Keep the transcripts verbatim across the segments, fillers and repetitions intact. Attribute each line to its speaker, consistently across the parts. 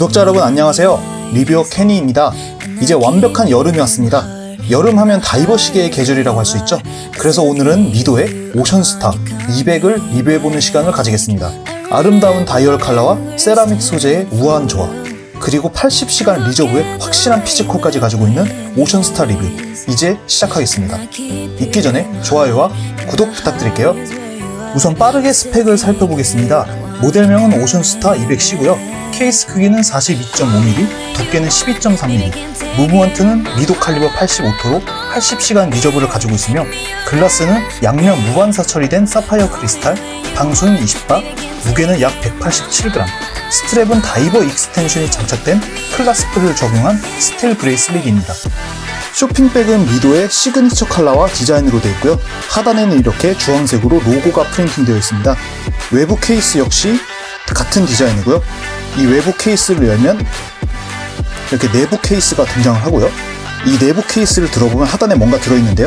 Speaker 1: 구독자 여러분 안녕하세요. 리뷰어 케니입니다. 이제 완벽한 여름이 왔습니다. 여름 하면 다이버 시계의 계절이라고 할 수 있죠. 그래서 오늘은 미도의 오션스타 이백을 리뷰해보는 시간을 가지겠습니다. 아름다운 다이얼 컬러와 세라믹 소재의 우아한 조화, 그리고 팔십 시간 리저브의 확실한 피지컬까지 가지고 있는 오션스타 리뷰, 이제 시작하겠습니다. 입기 전에 좋아요와 구독 부탁드릴게요. 우선 빠르게 스펙을 살펴보겠습니다. 모델명은 오션스타 이백 씨고요. 케이스 크기는 사십이 점 오 밀리미터, 두께는 십이 점 삼 밀리미터, 무브먼트는 미도 칼리버 팔십오 토로 팔십 시간 리저브를 가지고 있으며, 글라스는 양면 무반사 처리된 사파이어 크리스탈, 방수는 이십 바, 무게는 약 백팔십칠 그램, 스트랩은 다이버 익스텐션이 장착된 클라스프를 적용한 스틸 브레이슬릿입니다. 쇼핑백은 미도의 시그니처 컬러와 디자인으로 되어 있고요. 하단에는 이렇게 주황색으로 로고가 프린팅되어 있습니다. 외부 케이스 역시 같은 디자인이고요. 이 외부 케이스를 열면 이렇게 내부 케이스가 등장을 하고요. 이 내부 케이스를 들어보면 하단에 뭔가 들어있는데요.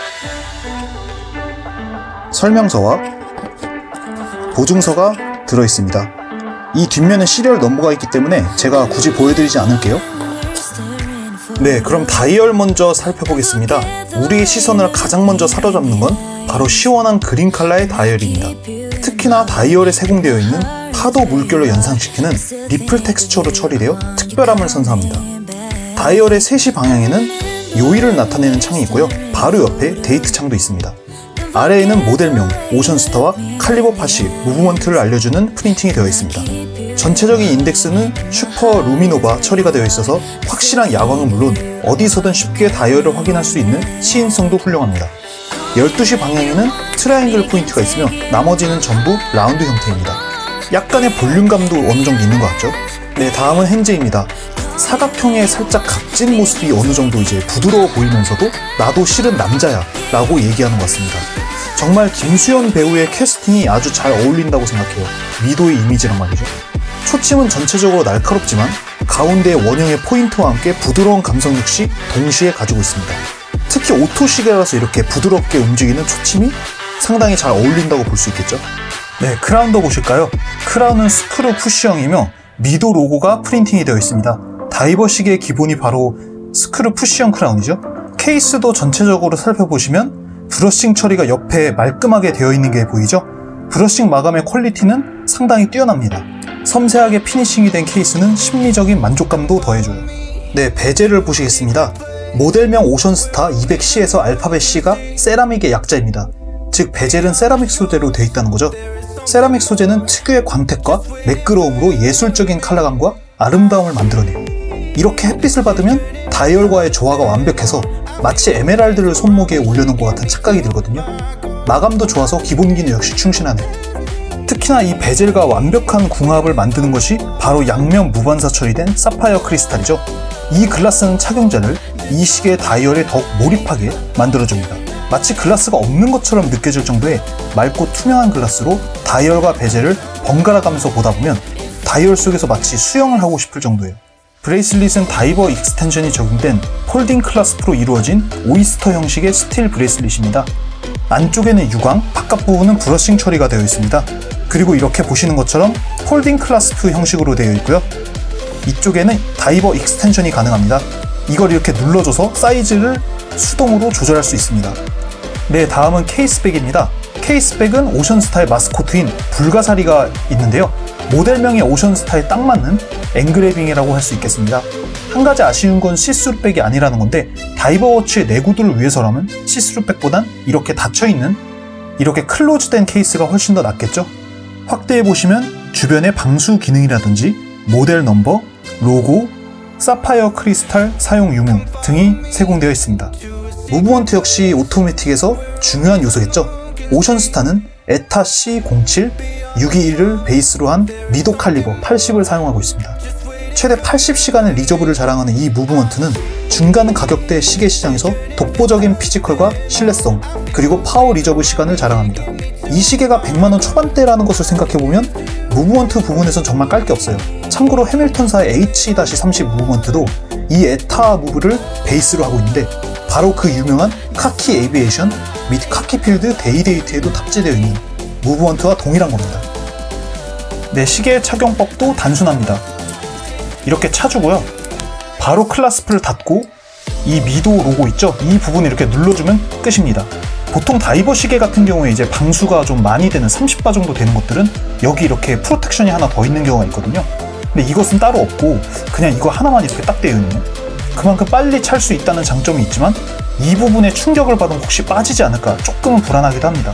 Speaker 1: 설명서와 보증서가 들어있습니다. 이 뒷면에 시리얼 넘버가 있기 때문에 제가 굳이 보여드리지 않을게요. 네, 그럼 다이얼 먼저 살펴보겠습니다. 우리의 시선을 가장 먼저 사로잡는 건 바로 시원한 그린 컬러의 다이얼입니다. 특히나 다이얼에 세공되어 있는 파도 물결로 연상시키는 리플 텍스처로 처리되어 특별함을 선사합니다. 다이얼의 세 시 방향에는 요일을 나타내는 창이 있고요. 바로 옆에 데이트 창도 있습니다. 아래에는 모델명, 오션스타와 칼리버 팟이 무브먼트를 알려주는 프린팅이 되어 있습니다. 전체적인 인덱스는 슈퍼 루미노바 처리가 되어 있어서 확실한 야광은 물론 어디서든 쉽게 다이얼을 확인할 수 있는 시인성도 훌륭합니다. 열두 시 방향에는 트라이앵글 포인트가 있으며 나머지는 전부 라운드 형태입니다. 약간의 볼륨감도 어느 정도 있는 것 같죠? 네, 다음은 핸즈입니다. 사각형의 살짝 각진 모습이 어느 정도 이제 부드러워 보이면서도 나도 실은 남자야 라고 얘기하는 것 같습니다. 정말 김수현 배우의 캐스팅이 아주 잘 어울린다고 생각해요. 미도의 이미지란 말이죠. 초침은 전체적으로 날카롭지만 가운데의 원형의 포인트와 함께 부드러운 감성 역시 동시에 가지고 있습니다. 특히 오토 시계라서 이렇게 부드럽게 움직이는 초침이 상당히 잘 어울린다고 볼 수 있겠죠. 네, 크라운도 보실까요? 크라운은 스크루 푸시형이며 미도 로고가 프린팅이 되어 있습니다. 다이버 시계의 기본이 바로 스크루 푸시형 크라운이죠. 케이스도 전체적으로 살펴보시면 브러싱 처리가 옆에 말끔하게 되어 있는 게 보이죠? 브러싱 마감의 퀄리티는 상당히 뛰어납니다. 섬세하게 피니싱이 된 케이스는 심리적인 만족감도 더해줘요. 네, 베젤을 보시겠습니다. 모델명 오션스타 이백 씨에서 알파벳 C가 세라믹의 약자입니다. 즉 베젤은 세라믹 소재로 되어 있다는 거죠. 세라믹 소재는 특유의 광택과 매끄러움으로 예술적인 컬러감과 아름다움을 만들어내요. 이렇게 햇빛을 받으면 다이얼과의 조화가 완벽해서 마치 에메랄드를 손목에 올려놓은 것 같은 착각이 들거든요. 마감도 좋아서 기본 기능 역시 충실하네요. 특히나 이 베젤과 완벽한 궁합을 만드는 것이 바로 양면 무반사 처리된 사파이어 크리스탈이죠. 이 글라스는 착용자를 이 시계의 다이얼에 더욱 몰입하게 만들어줍니다. 마치 글라스가 없는 것처럼 느껴질 정도의 맑고 투명한 글라스로 다이얼과 베젤을 번갈아 가면서 보다 보면 다이얼 속에서 마치 수영을 하고 싶을 정도예요. 브레이슬릿은 다이버 익스텐션이 적용된 폴딩 클라스프로 이루어진 오이스터 형식의 스틸 브레이슬릿입니다. 안쪽에는 유광, 바깥 부분은 브러싱 처리가 되어 있습니다. 그리고 이렇게 보시는 것처럼 폴딩 클라스프 형식으로 되어 있고요. 이쪽에는 다이버 익스텐션이 가능합니다. 이걸 이렇게 눌러줘서 사이즈를 수동으로 조절할 수 있습니다. 네, 다음은 케이스백입니다. 케이스백은 오션스타의 마스코트인 불가사리가 있는데요. 모델명의 오션스타에 딱 맞는 엔그레이빙이라고 할 수 있겠습니다. 한 가지 아쉬운 건 시스루백이 아니라는 건데, 다이버워치의 내구도를 위해서라면 시스루백보단 이렇게 닫혀있는 이렇게 클로즈된 케이스가 훨씬 더 낫겠죠? 확대해보시면 주변에 방수 기능이라든지 모델 넘버, 로고, 사파이어 크리스탈 사용 유무 등이 세공되어 있습니다. 무브먼트 역시 오토매틱에서 중요한 요소겠죠. 오션스타는 에타 씨 공칠 육이일을 베이스로 한 미도 칼리버 팔십을 사용하고 있습니다. 최대 팔십 시간의 리저브를 자랑하는 이 무브먼트는 중간 가격대 시계 시장에서 독보적인 피지컬과 신뢰성, 그리고 파워 리저브 시간을 자랑합니다. 이 시계가 백만 원 초반대라는 것을 생각해보면 무브먼트 부분에선 정말 깔 게 없어요. 참고로 해밀턴사의 에이치 삼십 무브먼트도 이 에타 무브를 베이스로 하고 있는데, 바로 그 유명한 카키 에이비에이션 및 카키필드 데이데이트에도 탑재되어 있는 무브먼트와 동일한 겁니다. 네, 시계의 착용법도 단순합니다. 이렇게 차주고요. 바로 클라스프를 닫고 이 미도 로고 있죠? 이 부분 이렇게 눌러주면 끝입니다. 보통 다이버 시계 같은 경우에 이제 방수가 좀 많이 되는 삼십 바 정도 되는 것들은 여기 이렇게 프로텍션이 하나 더 있는 경우가 있거든요. 근데 이것은 따로 없고 그냥 이거 하나만 이렇게 딱 되어 있네요. 그만큼 빨리 찰 수 있다는 장점이 있지만 이 부분에 충격을 받으면 혹시 빠지지 않을까 조금은 불안하기도 합니다.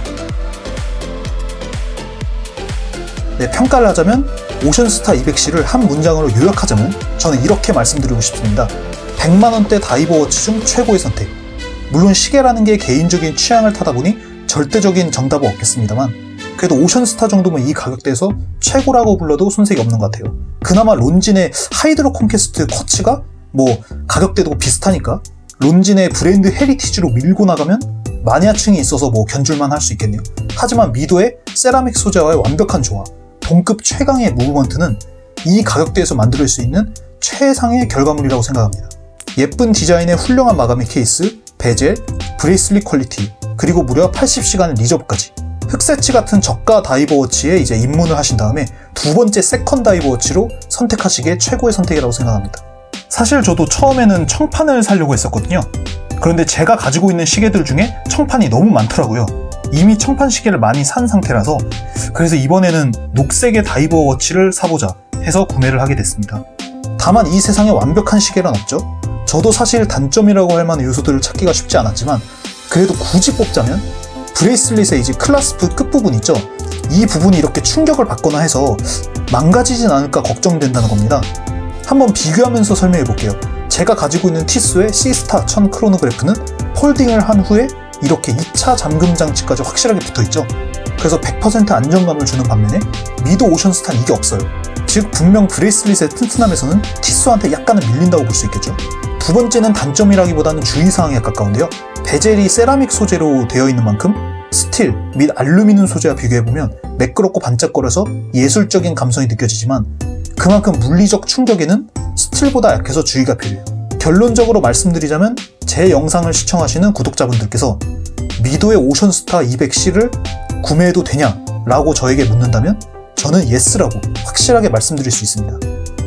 Speaker 1: 네, 평가를 하자면 오션스타 이백 씨를 한 문장으로 요약하자면 저는 이렇게 말씀드리고 싶습니다. 백만 원대 다이버 워치 중 최고의 선택. 물론 시계라는 게 개인적인 취향을 타다 보니 절대적인 정답은 없겠습니다만 그래도 오션스타 정도면 이 가격대에서 최고라고 불러도 손색이 없는 것 같아요. 그나마 론진의 하이드로 콘퀘스트 쿼츠가 뭐 가격대도 비슷하니까 론진의 브랜드 헤리티지로 밀고 나가면 마니아층이 있어서 뭐 견줄만 할 수 있겠네요. 하지만 미도의 세라믹 소재와의 완벽한 조화, 동급 최강의 무브먼트는 이 가격대에서 만들 수 있는 최상의 결과물이라고 생각합니다. 예쁜 디자인의 훌륭한 마감의 케이스, 베젤, 브레이슬릿 퀄리티, 그리고 무려 팔십 시간 리저브까지. 흑세치 같은 저가 다이버 워치에 이제 입문을 하신 다음에 두 번째 세컨 다이버 워치로 선택하시기에 최고의 선택이라고 생각합니다. 사실 저도 처음에는 청판을 사려고 했었거든요. 그런데 제가 가지고 있는 시계들 중에 청판이 너무 많더라고요. 이미 청판 시계를 많이 산 상태라서 그래서 이번에는 녹색의 다이버 워치를 사보자 해서 구매를 하게 됐습니다. 다만 이 세상에 완벽한 시계란 없죠. 저도 사실 단점이라고 할 만한 요소들을 찾기가 쉽지 않았지만 그래도 굳이 뽑자면 브레이슬릿의 이제 클라스프 끝부분 있죠. 이 부분이 이렇게 충격을 받거나 해서 망가지진 않을까 걱정된다는 겁니다. 한번 비교하면서 설명해 볼게요. 제가 가지고 있는 티스의 시스타 천 크로노그래프는 폴딩을 한 후에 이렇게 이 차 잠금 장치까지 확실하게 붙어있죠. 그래서 백 퍼센트 안정감을 주는 반면에 미도 오션스타는 이게 없어요. 즉 분명 브레이슬릿의 튼튼함에서는 티스한테 약간은 밀린다고 볼 수 있겠죠. 두 번째는 단점이라기보다는 주의사항에 가까운데요. 베젤이 세라믹 소재로 되어 있는 만큼 스틸 및 알루미늄 소재와 비교해보면 매끄럽고 반짝거려서 예술적인 감성이 느껴지지만 그만큼 물리적 충격에는 스틸보다 약해서 주의가 필요해요. 결론적으로 말씀드리자면 제 영상을 시청하시는 구독자분들께서 미도의 오션스타 이백 씨를 구매해도 되냐? 라고 저에게 묻는다면 저는 예스라고 확실하게 말씀드릴 수 있습니다.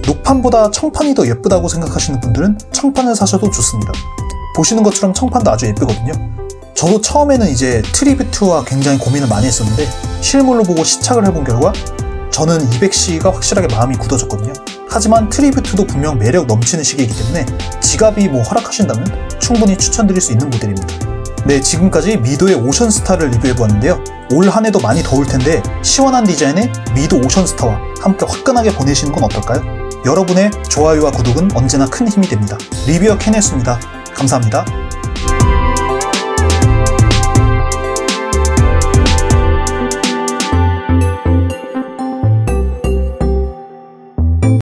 Speaker 1: 녹판보다 청판이 더 예쁘다고 생각하시는 분들은 청판을 사셔도 좋습니다. 보시는 것처럼 청판도 아주 예쁘거든요. 저도 처음에는 이제 트리뷰트와 굉장히 고민을 많이 했었는데 실물로 보고 시착을 해본 결과 저는 이백 씨가 확실하게 마음이 굳어졌거든요. 하지만 트리뷰트도 분명 매력 넘치는 시계이기 때문에 지갑이 뭐 허락하신다면 충분히 추천드릴 수 있는 모델입니다. 네, 지금까지 미도의 오션스타를 리뷰해보았는데요. 올 한 해도 많이 더울 텐데 시원한 디자인의 미도 오션스타와 함께 화끈하게 보내시는 건 어떨까요? 여러분의 좋아요와 구독은 언제나 큰 힘이 됩니다. 리뷰어 켄이었습니다. 감사합니다.